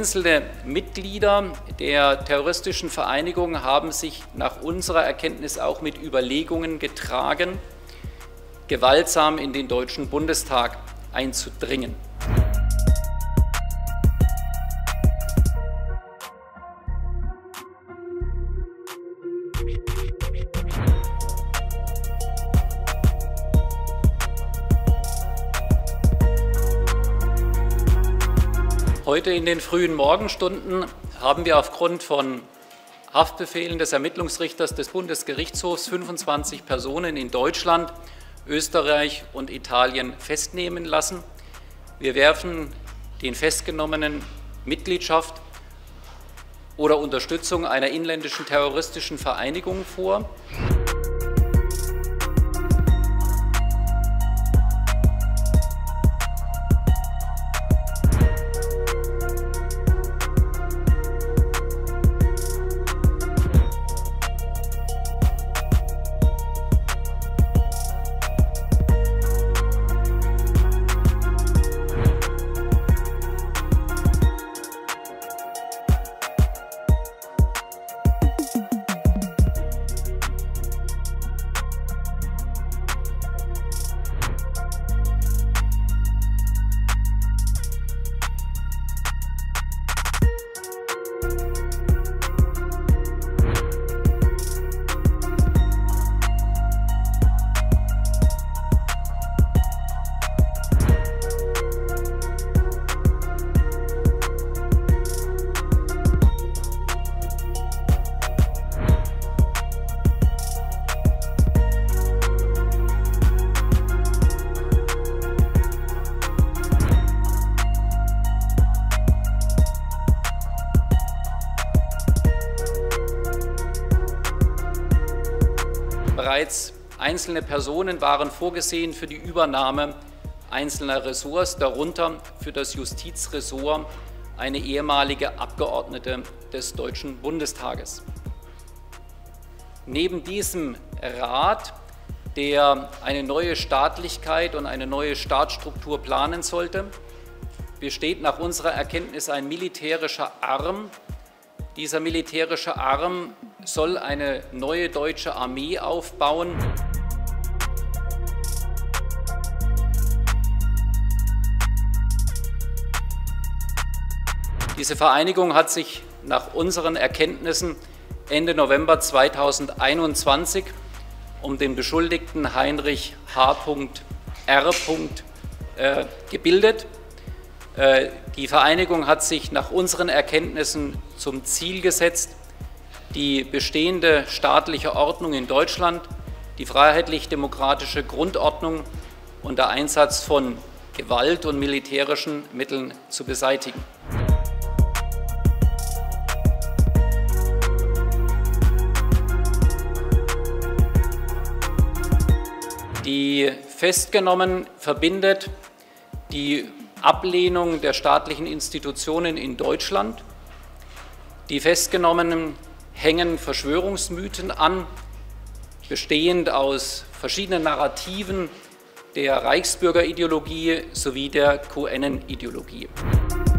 Einzelne Mitglieder der terroristischen Vereinigung haben sich nach unserer Erkenntnis auch mit Überlegungen getragen, gewaltsam in den Deutschen Bundestag einzudringen. Heute in den frühen Morgenstunden haben wir aufgrund von Haftbefehlen des Ermittlungsrichters des Bundesgerichtshofs 25 Personen in Deutschland, Österreich und Italien festnehmen lassen. Wir werfen den Festgenommenen Mitgliedschaft oder Unterstützung einer inländischen terroristischen Vereinigung vor. Bereits einzelne Personen waren vorgesehen für die Übernahme einzelner Ressorts, darunter für das Justizressort eine ehemalige Abgeordnete des Deutschen Bundestages. Neben diesem Rat, der eine neue Staatlichkeit und eine neue Staatsstruktur planen sollte, besteht nach unserer Erkenntnis ein militärischer Arm. Dieser militärische Arm soll eine neue deutsche Armee aufbauen. Diese Vereinigung hat sich nach unseren Erkenntnissen Ende November 2021 um den Beschuldigten Heinrich H.R. Gebildet. Die Vereinigung hat sich nach unseren Erkenntnissen zum Ziel gesetzt, die bestehende staatliche Ordnung in Deutschland, die freiheitlich-demokratische Grundordnung unter Einsatz von Gewalt und militärischen Mitteln zu beseitigen. Die Festgenommenen verbindet die Ablehnung der staatlichen Institutionen in Deutschland. Die Festgenommenen hängen Verschwörungsmythen an, bestehend aus verschiedenen Narrativen der Reichsbürgerideologie sowie der QN-Ideologie.